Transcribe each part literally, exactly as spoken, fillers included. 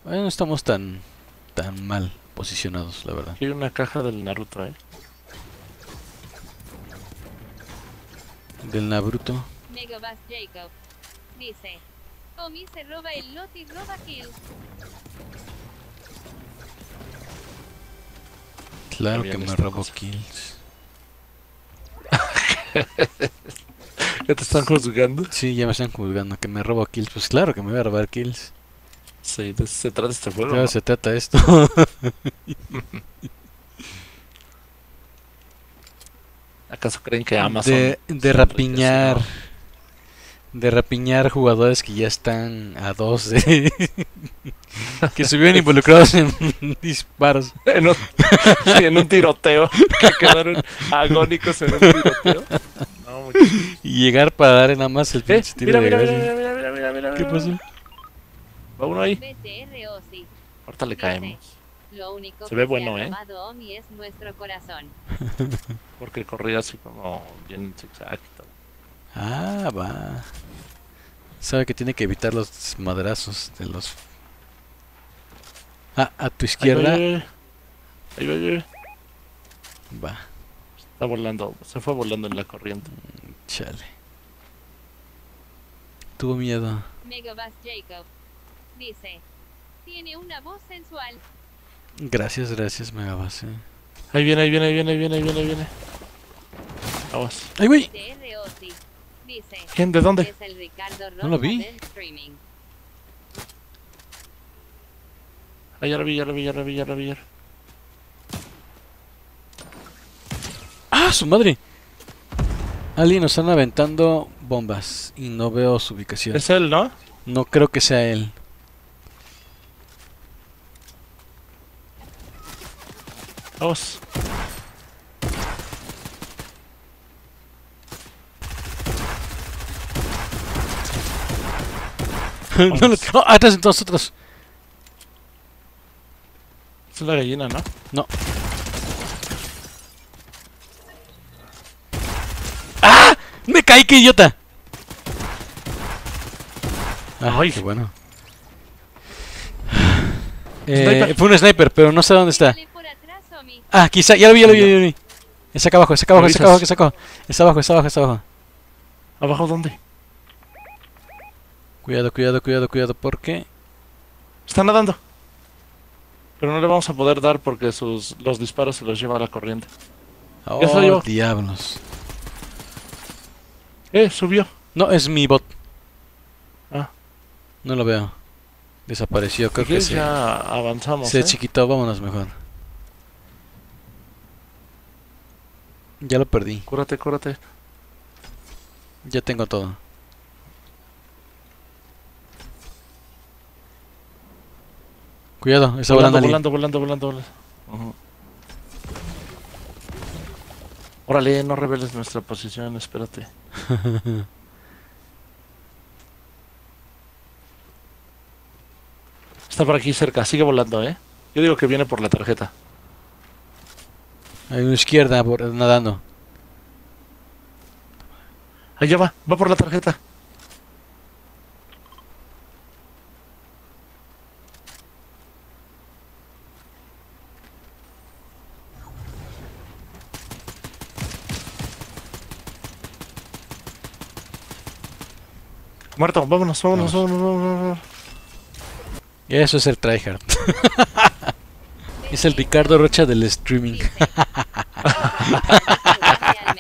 Bueno, no estamos tan, tan mal posicionados, la verdad. Aquí hay una caja del Naruto, eh. Del Naruto. Megabus Jacob dice: Omi se roba el lot y roba kills. Claro Bien, que me esta robo cosa. kills. ¿Ya te están juzgando? Sí, ya me están juzgando que me robo kills. Pues claro que me voy a robar kills. Sí, de eso se trata este juego, Claro, ¿no? se trata esto. ¿Acaso creen que Amazon De, se de rapiñar. enriqueció? De rapiñar jugadores que ya están a dos de... que estuvieron involucrados en disparos. En un, sí, en un tiroteo. Que quedaron agónicos en un tiroteo. No, muchachos. Y llegar para dar nada más el Eh, pinche tiro mira, de mira, mira, gracia. mira, mira, mira, mira, ¿Qué mira. pasó? Va uno ahí. B T R Osi Ahorita le dice: caemos. Lo único Se ve que bueno, se ha ¿eh? robado Omi es nuestro corazón. Porque corría así como bien zigzag y todo. Ah, va. Sabe que tiene que evitar los madrazos de los... Ah, a tu Ahí va, izquierda. ahí va, ahí va, ahí va. Va, Está volando. Se fue volando en la corriente. chale. Tuvo miedo. Megabus Jacob dice: Tiene una voz sensual. Gracias, gracias, Megabase. Ahí viene, ahí viene, ahí viene, ahí viene, ahí viene, ahí viene. Vamos. ¡Ay, güey! B T R Osi dice: ¿Quién? ¿De dónde? Es el Ricardo No lo Rocha vi. del streaming. Ah, ya la vi, ya la vi, ya la vi, ya la vi. ya. ¡Ah, su madre! Ali, nos están aventando bombas y no veo su ubicación. Es él, ¿no? No creo que sea él. Vamos. No lo- ¡Oh, atrás de nosotros! Es la gallina, ¿no? No. ¡Ah! ¡Me caí, qué idiota! Ah, Ay. qué bueno. Eh, Sniper. fue un sniper, pero no sé dónde está. Dale por atrás, Omi. Ah, quizá, ya lo vi, ya lo vi, ya lo vi. Está acá abajo, está acá abajo, ¿Me está acá abajo, avisas? está acá abajo. Está abajo, está abajo, está abajo. ¿Abajo dónde? Cuidado, cuidado, cuidado, cuidado, porque... Está nadando. Pero no le vamos a poder dar porque sus los disparos se los lleva a la corriente. Ya se lo Oh, llevó. diablos. Eh, subió. No, es mi bot. Ah. No lo veo. Desapareció, creo Si que quieres se... ya avanzamos, Se ¿eh? chiquitó, vámonos mejor. Ya lo perdí. Cúrate, cúrate. Ya tengo todo. Cuidado, está volando, Volando, alguien. volando, volando, volando, volando. Ujú. Órale, no reveles nuestra posición, espérate. Está por aquí cerca, sigue volando, ¿eh? Yo digo que viene por la tarjeta. Hay una izquierda por- nadando. Allá va, va por la tarjeta. Muerto, vámonos, vámonos, Vamos. vámonos, vámonos, vámonos. Eso es el tryhard. Es el Ricardo Rocha del streaming. Dice: Jugarle al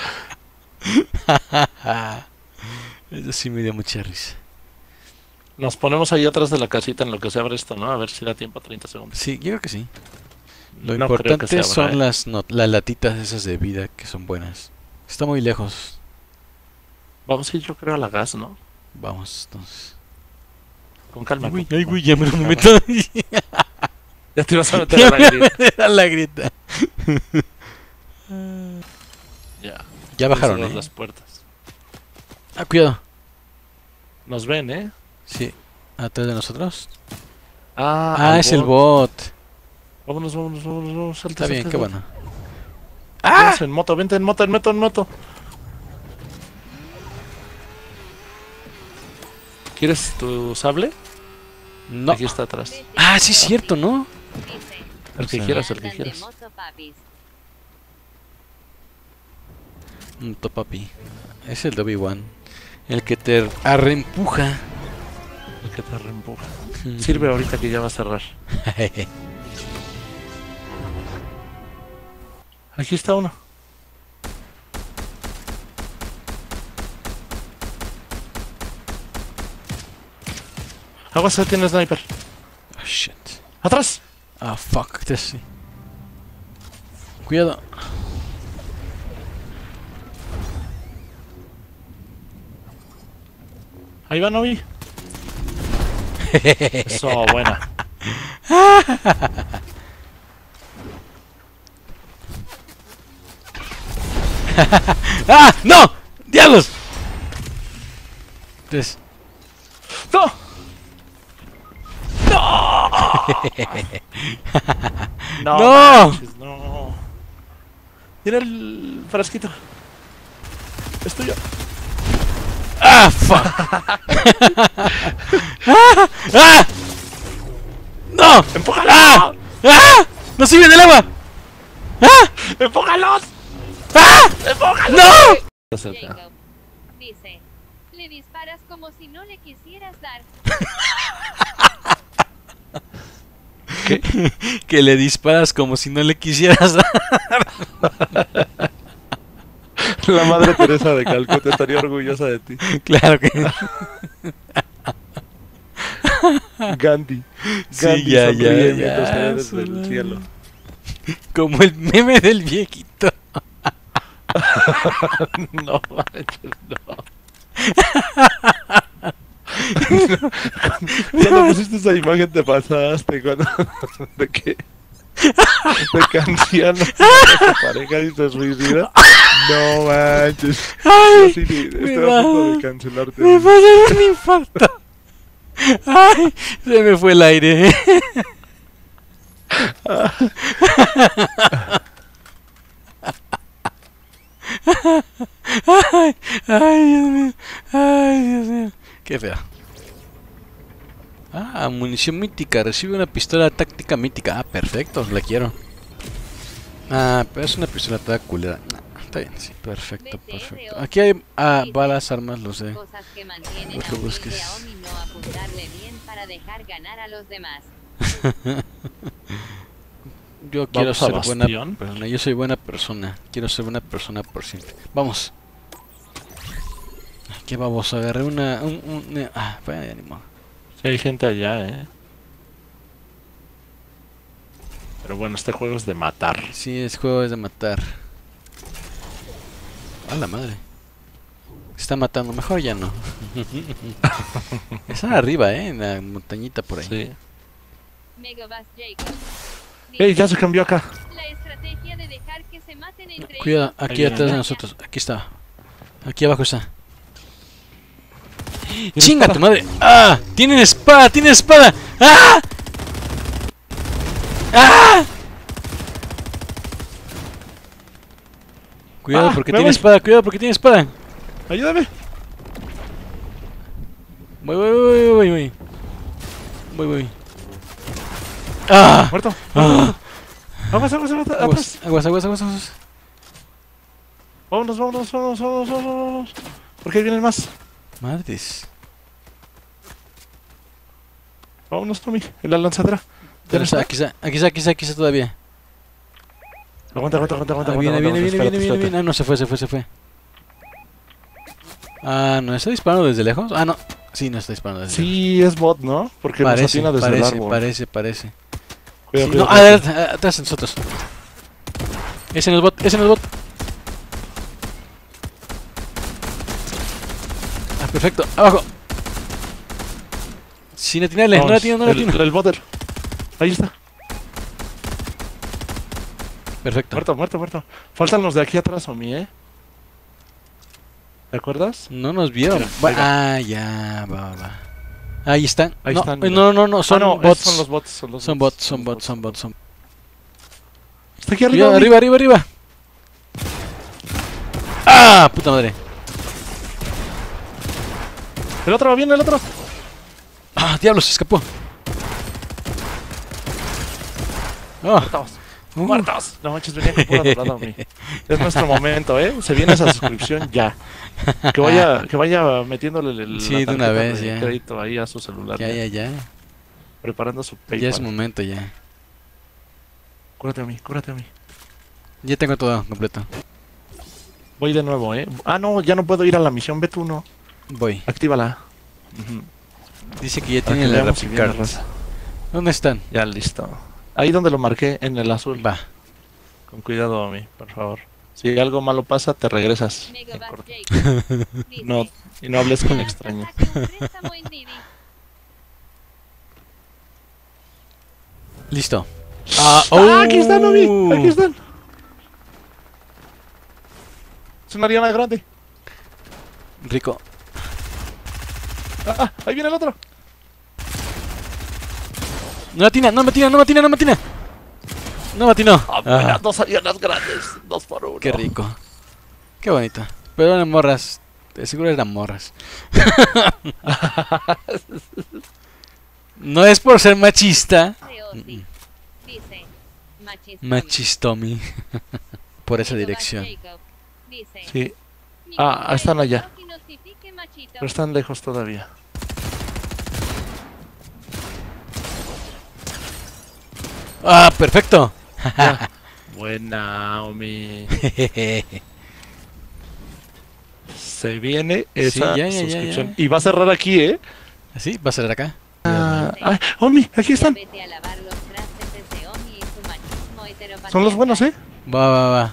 Mergas. Eso sí me dio mucha risa. Nos ponemos ahí atrás de la casita en lo que se abre esto, ¿no? A ver si da tiempo a treinta segundos. Sí, yo creo que sí. Lo No creo que importante se abra, son ¿eh? las, no- las latitas esas de vida que son buenas. Está muy lejos. Vamos a ir, yo creo, a la gas, ¿no? Vamos, entonces. Con calma. Ay, güey, con ay, calma. güey, ya me lo Calma. meto. Ya te ibas a meter a la grita. A la grita. Ya. Ya bajaron, Cerrar ¿eh? las puertas. Ah, cuidado. Nos ven, ¿eh? Sí, atrás de nosotros. Ah, Ah, al es el bot. bot. Vámonos, vámonos, vámonos, vámonos. Salta, Está bien, salta, qué salta. bueno. Vamos en moto, vente en moto, en moto, en moto. ¿Quieres tu sable? No. Aquí está atrás. Ah, sí es cierto, ¿no? Dice, El que Sí. quieras, el que andan de quieras. moto, papis. Un topapi. Es el Obi-Wan. El que te arreempuja. El que te reempuja. Sirve ahorita que ya va a cerrar. Aquí está uno. Aguas, ya tiene sniper. Oh, shit. ¡Atrás! Ah, fuck. This sí. Cuidado. Ahí va, Novi. Eso, buena. ¡Ah! ¡No! ¡Diablos! Tres. ¡No! ¡No! ¡No! manches, no. Mira el frasquito. Es tuyo. ¡Ah, fuck! ¡Ah! ¡Ah! ¡No! ¡Empújalo! ¡Ah! ¡Ah! ¡No sirve del agua! ¡Ah! ¡Empújalos! ¡Ah! ¡No! Jacob. Dice, le disparas como si no le quisieras dar. ¿Qué? Que le disparas como si no le quisieras dar. La madre Teresa de Calcuta estaría orgullosa de ti. Claro que Gandhi. sí, Gandhi ya, ya, sonríe ya, mientras cae desde su el madre. cielo. como el meme del viejito. No manches, no. Cuando pusiste esa imagen te pasaste cuando de que de que anciano se pareja y se suicida. No manches. Ay, Yo sí, me estoy a punto va- de cancelarte. Me va a dar un infarto. Ay, se me fue el aire. Ay, ay, Dios mío. Ay, Dios mío. Qué feo. Ah, munición mítica. Recibe una pistola táctica mítica. Ah, perfecto, la quiero. Ah, pero es una pistola toda culera. Nah, está bien, sí, perfecto, perfecto. Aquí hay ah, balas, armas, lo sé. Cosas que mantienen Lo que a Will busques. y a Omi no apuntarle bien para dejar ganar a los demás. Yo quiero Vamos a ser buena Bastión. persona. Yo soy buena persona. Quiero ser buena persona por siempre. Vamos. Ay, qué baboso. Agarré una. Un, un, eh, ah, bueno, ya ni modo. Sí, hay gente allá, eh. Pero bueno, este juego es de matar. Sí, es juego es de matar. A la madre. Se está matando. Mejor ya no. Está arriba, eh. En la montañita por ahí. Sí. Megabus Jacob. ¡Ey, ya se cambió acá! La estrategia de dejar que se maten entre Cuidado, ellos. aquí viene. atrás de nosotros. Aquí está. Aquí abajo está. ¿Tiene ¡Chinga espada? tu madre! ¡Ah! ¡Tienen espada! ¡Tienen espada! ¡Ah! ¡Ah! Cuidado Ah, porque me tiene voy. espada, cuidado porque tiene espada. ¡Ayúdame! Voy, voy, voy, voy, voy. Voy, voy. ¡Ah! ¡Muerto! ¡Ah! ¡Aguas, aguas, aguas! ¡Atrás! Aguas, aguas, aguas, aguas, aguas. ¡Vámonos, vámonos, vámonos, vámonos, vámonos! ¿Por qué vienen más? Madres. Vámonos, Tommy, en la lanzadera. Pero está, aquí está, aquí está, aquí está, aquí está todavía. Aguanta, aguanta, aguanta, aguanta. Ah, viene, aguanta, viene, viene, espérate, viene, viene, espérate. viene. Ah, no, se fue, se fue, se fue. Ah, ¿no está disparando desde lejos? Ah, no. Sí, no está disparando desde lejos. Sí, es bot, ¿no? Porque nos Parece, atina desde el parece, árbol. parece, parece. Cuidado, Sí, no, cuidado, ah, cuidado. atrás, atrás de nosotros. Ese no es bot, ese no es bot. Ah, perfecto, abajo. Sin atinarle, no Vamos, le atino, no le el, atino. el botter. Ahí está. Perfecto. Muerto, muerto, muerto. Faltan los de aquí atrás, Omi, ¿eh? ¿Te acuerdas? No nos vieron. Mira, Va- ahí va. ah, ya, va, va. Ahí están. Ahí no, están, eh, mira. no, no, no, son ah, no, bots. esos son los bots. Son, los Son bots, son bots, son bots, son Está aquí arriba. Cuidado, Omi. arriba, arriba, arriba. ¡Ah! Puta madre. El otro, viene el otro. ¡Ah, diablo! Se escapó. Oh. Muertos. Uh. Muertos. No manches, venía con pura dorada, Omi. Es nuestro momento, ¿eh? Se viene esa suscripción ya. Que vaya, que vaya metiéndole el, Sí, la de una tarjeta vez, de ya. crédito ahí a su celular. Ya, ya, ya. Preparando su PayPal. Ya es momento, ya. Cúrate, Omi, cúrate, Omi. Ya tengo todo completo. Voy de nuevo, ¿eh? Ah, no, ya no puedo ir a la misión. Ve tú, no. Voy. Actívala. Ujú. Dice que ya Para que tienen la veamos si viene Rapid raza. Cards. ¿Dónde están? Ya, listo. Ahí donde lo marqué, en el azul. Va. Con cuidado, Omi, por favor. Si algo malo pasa, te regresas. en Megabat corto. Jacob. Dice, No, y no hables con "Ah, extraños. saca un préstamo en Didi". Listo. Ah, ¡Ah, aquí están, Omi! ¡Aquí están! Es una Ariana grande. Rico. Ah, ah, ahí viene el otro. No me atina, no me atina, no me atina, no me atina. No me atinó. Ah, Ah, mira, dos Arianas grandes. Dos por uno. qué rico. Qué bonito. Pero eran morras. De seguro eran morras. No es por ser machista. De Ozzy. Dice, machismo. Machistomi. Por esa Megabat dirección. Jacob. Dice, Sí, "Mi Ah, compa están el allá. Rocky notifique machito". pero están lejos todavía. Ah, perfecto. Ya. Buena, Omi. Se viene esa ya, ya, ya, suscripción. ya. Y va a cerrar aquí, ¿eh? Así, va a ser acá. Ah, ay, Omi, aquí Ya están. vete a lavar los trastes desde Omi y su machismo heteropatriarcal. Son los buenos, ¿eh? Va, va, va.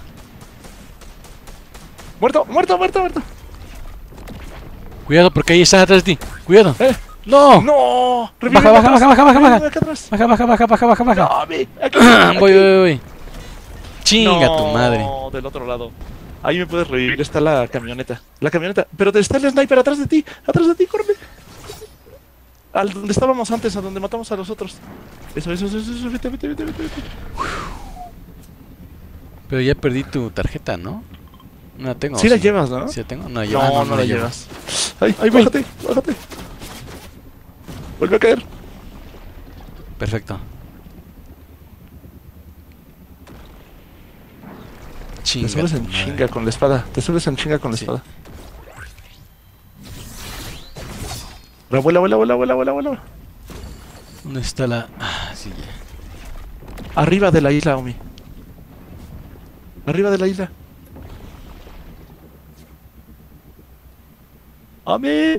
Muerto, muerto, muerto, muerto. Cuidado porque ahí están atrás de ti. Cuidado. Eh, No. no. Baja, baja, baja, baja, baja, baja. Acá atrás. Baja, baja, baja, baja, baja, baja. No, Omi, aquí, Voy, aquí. voy, voy. Chinga No, tu madre. del otro lado. Ahí me puedes revivir, está la camioneta. La camioneta. Pero te está el sniper atrás de ti. Atrás de ti, córrele. Al donde estábamos antes, a donde matamos a los otros. Eso, eso, eso, eso, eso. Vete, vete, vete, vete, vete. Pero ya perdí tu tarjeta, ¿no? No la tengo. Sí la llevas, ¿no? Sí la tengo. No, la No, llevo. Ah, no, no la llevo. llevas. Ay, Ahí voy. bájate, bájate. Vuelve a caer. Perfecto. Te Chinga. subes tu en madre. chinga con la espada. Te subes en chinga con la Sí. espada. Ahora, vuela, vuela, vuela, vuela, vuela, vuela. ¿Dónde está la...? Ah, sí, ya. Arriba de la isla, Omi. Arriba de la isla. ¡Omi!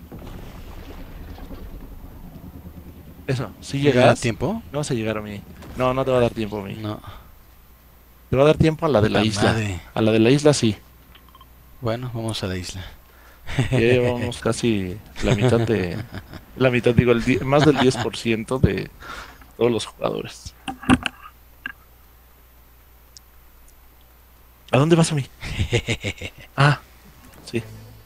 Eso, si ¿Me da llegas. tiempo? No vas a llegar, Omi. No, no te va a dar tiempo, Omi. No. Te va a dar tiempo a la de la Puta isla. madre. A la de la isla sí. Bueno, vamos a la isla. Ya llevamos casi la mitad de... La mitad, digo, el die- más del diez por ciento de todos los jugadores. ¿A dónde vas, Omi? Ah, sí.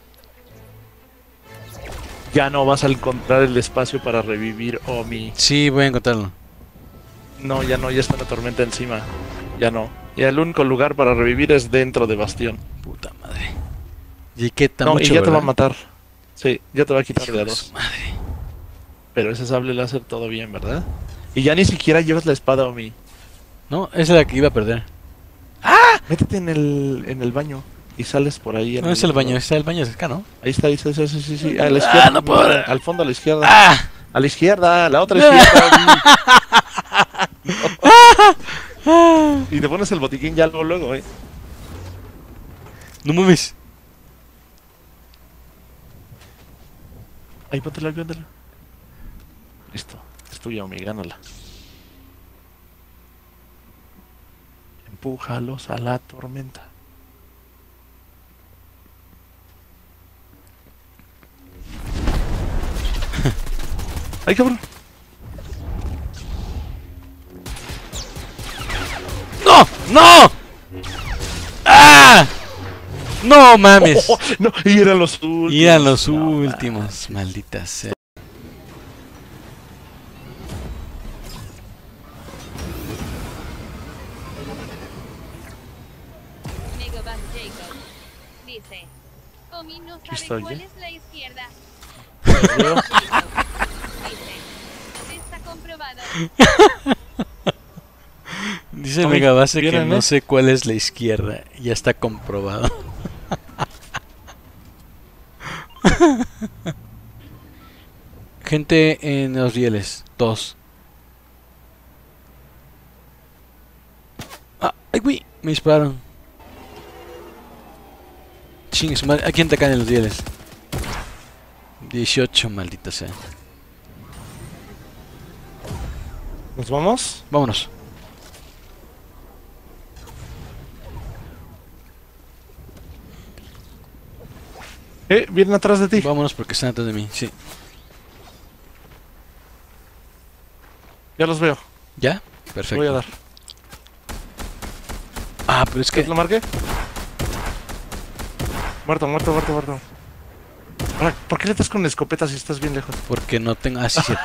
Ya no vas a encontrar el espacio para revivir, Omi. Sí, voy a encontrarlo. No, ya no, ya está la tormenta encima. Ya no. Y el único lugar para revivir es dentro de Bastión. Puta madre. Y qué tan No, mucho, y ya te va a ¿verdad? matar. Sí, ya te va a quitar Hijo de a de dos. su madre. Pero ese sable láser todo bien, ¿verdad? Y ya ni siquiera llevas la espada, Omi. No, esa es la que iba a perder. Métete en el, en el baño y sales por ahí. en No es el baño, está el baño es acá, ¿no? Ahí está, ahí está, sí, sí, sí, sí. A la izquierda. no puedo. mira, al fondo a la izquierda. ¡Ah! A la izquierda, a la otra izquierda. Omi. Y te pones el botiquín ya luego, luego, eh. No mames. Ahí, póntela, póntela. Listo, es tuya, Omi, gánala. Empújalos a la tormenta. ¡Ay, cabrón! ¡No! ¡No! ¡Ah! ¡No mames! Oh, no, y eran los últimos. Y eran los No, últimos, maldita sea. Megabat Jacob. Dice, Omi no sabe estoy, cuál ¿eh? es la izquierda. Los veo. Dice, está comprobado. Dice Tommy, Megabase que ¿vienen, no eh? sé cuál es la izquierda. Ya está comprobado. Gente en los rieles. Dos. Ah, ay, güey. Me dispararon. Ching, su madre. ¿A quién te caen en los rieles? dieciocho, maldita sea. ¿Nos vamos? Vámonos. Eh, vienen atrás de ti. Vámonos porque están atrás de mí. Sí. Ya los veo. ¿Ya? Te Perfecto. voy a dar. Ah, pero es ¿Qué que... lo marqué? Muerto, muerto, muerto, muerto. Ahora, ¿por qué le das con la escopeta si estás bien lejos? Porque no tengo... Ah, sí, cierto.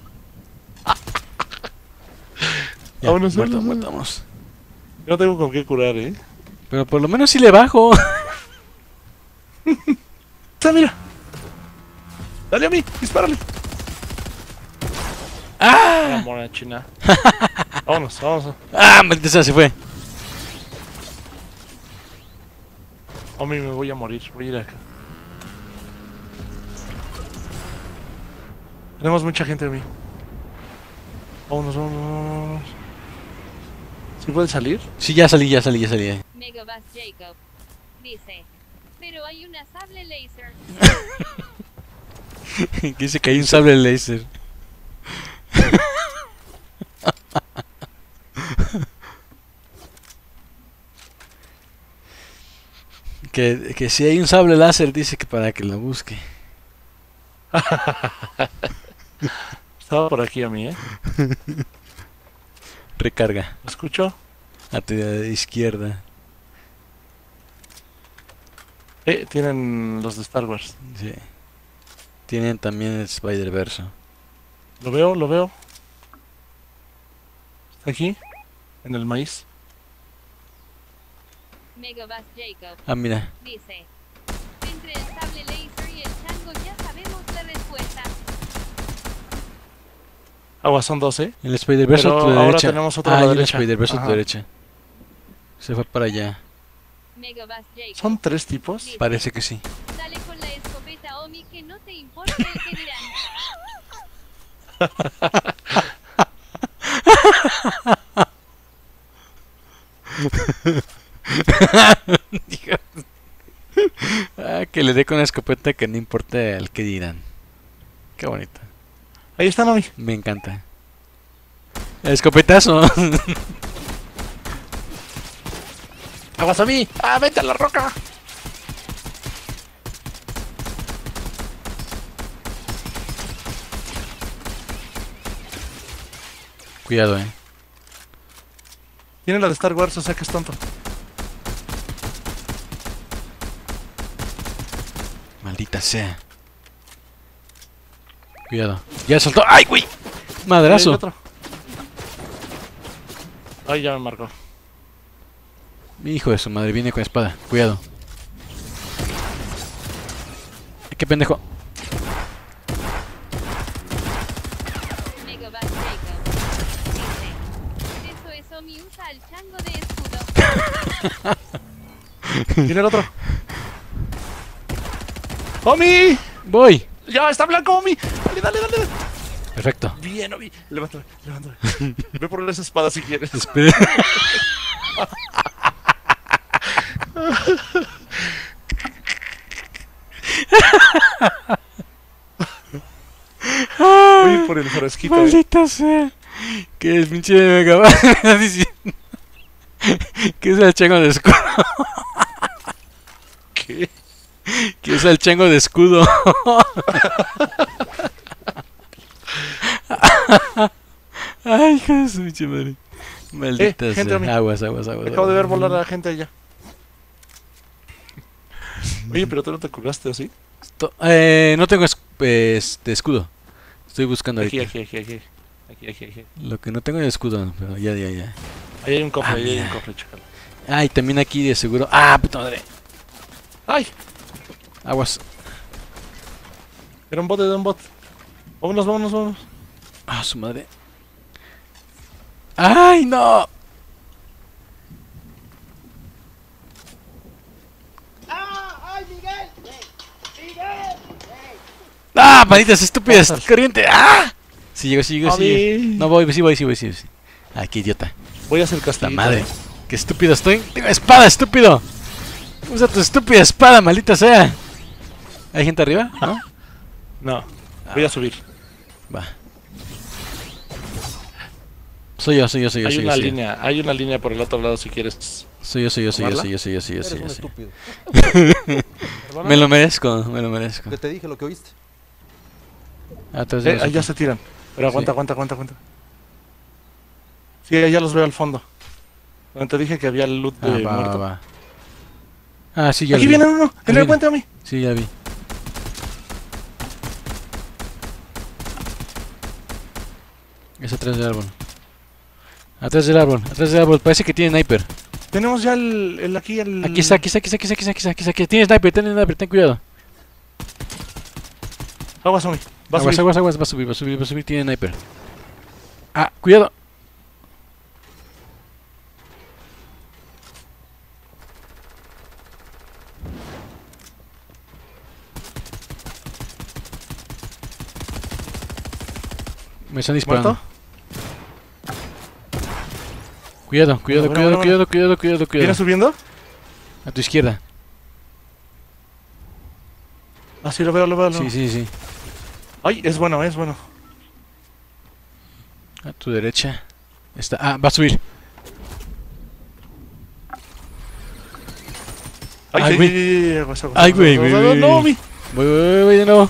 Ya, Vámonos, muerto, vámonos, muerto, vamos. Yo no tengo con qué curar, ¿eh? Pero por lo menos sí le bajo. ¡Está, mira! ¡Dale a mí! ¡Dispárale! ¡Ah! La mona china. Vámonos, vámonos. ¡Ah! Maldita sea, se fue. A mí me voy a morir. Voy a ir acá. Tenemos mucha gente a mí. Vámonos, vámonos, vámonos. ¿Sí puede salir? Sí, ya salí, ya salí, ya salí. Megabus Jacob. Dice. Pero hay una sable láser. Que dice que hay un sable láser. que, que si hay un sable láser, dice que para que lo busque. Estaba por aquí a mí, ¿eh? Recarga. ¿Lo escucho? A tu izquierda. Eh, tienen los de Star Wars. Sí. Tienen también el Spider-Verse. Lo veo, lo veo. Está aquí, en el maíz. Megabus Jacob. Ah, mira. Dice. Entre el sable láser y el chango ya sabemos la respuesta. Agua, son dos, ¿eh? El Spider-Verse a Pero tu ahora derecha. tenemos otro ah, a la hay un derecha. Spider-Verse a tu Ajá. derecha. Se fue para allá. Megabus Jacob. ¿Son tres tipos? Dice. Parece que sí. Dale con la escopeta Omi que no te importa el que dirán. Ah, que le dé con la escopeta que no importa el que dirán. Qué bonito. Ahí están, Omi. Me encanta. El escopetazo. ¡Aguas a mí! ¡Ah, vete a la roca! Cuidado, eh. Tiene la de Star Wars, o sea que es tonto. Maldita sea. Cuidado. Ya soltó. ¡Ay, güey! Ahí hay Madrazo. otro. Ay, ya me marcó. Mi hijo de su madre viene con espada. Cuidado. ¡Qué pendejo! Megabus Jacob. Dice. Eso es Omi usa el chango de escudo. Tiene el otro. ¡Omi! ¡Voy! ¡Ya está blanco, Omi! ¡Dale, dale, dale! dale. Perfecto. Bien, Omi. Levántame, levántame. Ve por esa espada si quieres. Espera. Voy a ir por el fresquito, eh. Maldita sea. Que el pinche Megaban me está diciendo que es el chango de escudo. ¿Qué? Que es el chango de escudo. Ay, hijo de su pinche madre. Maldita Eh, gente, sea. a mí. Aguas, aguas, aguas. Acabo de ver aguas. volar a la gente allá. Oye, pero tú no te curaste, ¿o sí? To- Eh, no tengo es- este escudo. Estoy buscando Aquí, ahorita. aquí, aquí, aquí. Aquí, aquí, aquí. Lo que no tengo es escudo, pero ya, ya, ya. Ahí hay un cofre, Ah, ahí hay mira. un cofre, chécalo. Ah, y también aquí de seguro. Ah, puta madre. ¡Ay! Aguas. Era un bot, era un bot. Vámonos, vámonos, vámonos. Ah, su madre. ¡Ay, no! ¡Ah, malditas estúpidas! Pásale. ¡Corriente! ¡Ah! Sí llego, sí llego, A sí llego. ver. No voy, sí voy, sí voy, sí voy. Sí. Ah, qué idiota. Voy a hacer La castigo. madre. ¡Qué estúpido estoy! ¡Tengo espada, estúpido! Usa tu estúpida espada, maldita sea. ¿Hay gente arriba? ¿No? No, voy a subir. Va. Soy yo, soy yo, soy yo. Hay soy yo, una soy yo. línea, hay una línea por el otro lado si quieres. Soy yo, soy yo, soy yo, ¿Tomarla? soy yo, soy yo, soy yo, Eres soy yo, un soy yo. estúpido. Perdóname, Me lo merezco, me lo merezco. que te dije lo que oíste. Atrás de Eh, ahí ya nosotros. se tiran. Pero aguanta, Sí. aguanta, aguanta, aguanta. Sí, ahí ya los veo al fondo. Donde te dije que había loot Ah, de va, va, muerto. va. Ah, sí, ya Aquí lo vi. viene uno, en viene. el puente a mí. Sí, ya vi. Es atrás del árbol. Atrás del árbol, atrás del árbol. Parece que tiene sniper. Tenemos ya el, el aquí, el... Aquí está, aquí está, aquí está, aquí está, aquí está, aquí está, aquí está. Tiene sniper, tiene sniper, ten cuidado. Aguas, Omi. Va a Aguas, subir. aguas, aguas, va a subir, va a subir, va a subir, tiene sniper. Ah, cuidado. Me están disparando. ¿Muerto? Cuidado, cuidado, Bueno, cuidado, bueno, cuidado, cuidado, cuidado, ¿Viene cuidado. subiendo? A tu izquierda. Ah, sí, lo veo, lo veo. Lo... Sí, sí, sí. Ay, es bueno, es bueno. A tu derecha. Está. Ah, va a subir. Ay, Ay, sí, güey. sí, sí, sí, aguas, aguas, Ay, aguas, güey, aguas, güey, aguas, güey, No, güey. Omi. Voy, voy, voy, voy de nuevo.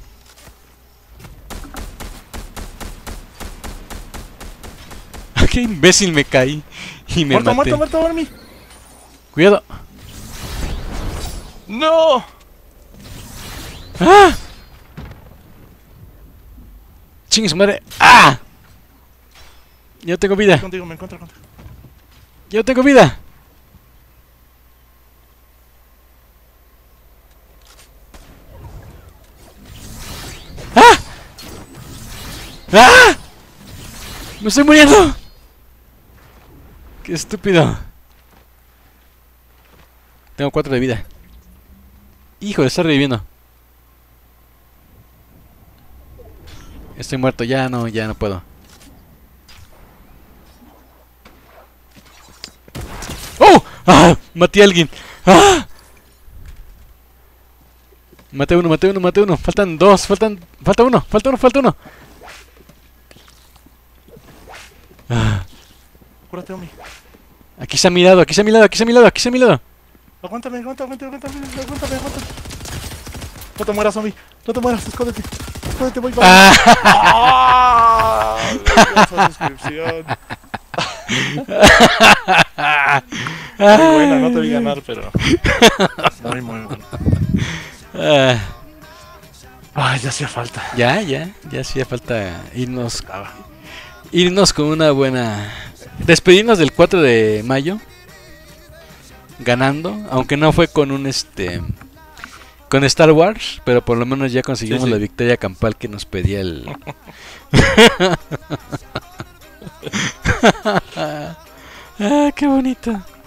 Qué imbécil me caí. Y me Muerto, maté. muerto, muerto, Omi. Cuidado. No. ¡Ah! Chingue su madre. ¡Ah! Yo tengo vida. Contigo, me encuentro contigo. Yo tengo vida. ¡Ah! ¡Ah! ¡Me estoy muriendo! ¡Qué estúpido! Tengo cuatro de vida. Híjole, está reviviendo. Estoy muerto, ya no, ya no puedo. ¡Oh! ¡Ah! Maté a alguien. ¡Ah! Maté uno, maté uno, maté uno. Faltan dos, faltan. Falta uno, falta uno, falta uno. Ah, Cúrate, Omi. aquí se ha mirado, aquí se ha mirado, aquí se ha mirado, aquí se ha mirado. Aguántame, aguántame, aguántame, aguántame, aguántame, aguántame. No te mueras, Omi. No te mueras, escóndete. Escóndete, voy para. Ah, ¡Ah! Esa suscripción. Muy buena, no te vi ganar, pero. Muy, muy buena. ah, Ay, ya hacía falta. ya, ya, ya hacía falta irnos. Irnos con una buena. Despedirnos del cuatro de mayo. Ganando, aunque no fue con un este. Con Star Wars, pero por lo menos ya conseguimos Sí, sí. la victoria campal que nos pedía el. Ah, qué bonito.